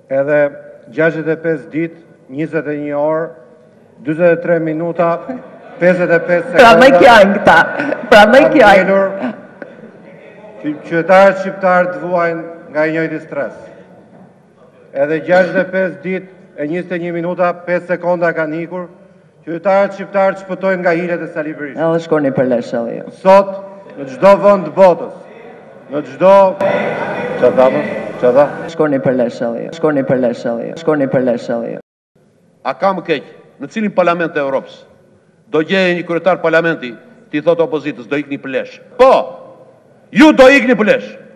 edhe 65 dit, 21 orë, 43 minuta, 55 sekonda. Pra më kjajnë këta, pra më kjajnë. Qytetarët shqiptarë të vuajnë nga i njëjti stres. Edhe 65 dit e 21 minuta, 5 sekonda kanë ikur, qytetarët shqiptarë shpëtojnë nga hilet e Sali Berishës. Edhe shkoni për lesh edhe ju. Sot, në çdo vend të botës, në çdo... Çfarë? Shkoni për lesh edhe ju, shkoni për lesh edhe ju, shkoni për lesh edhe ju. A ka më keq, në cilin parlament e Europës, do gjeje një kryetar parlamenti, ti thot opozitës, do ikni për lesh. Po, ju do ikni për lesh.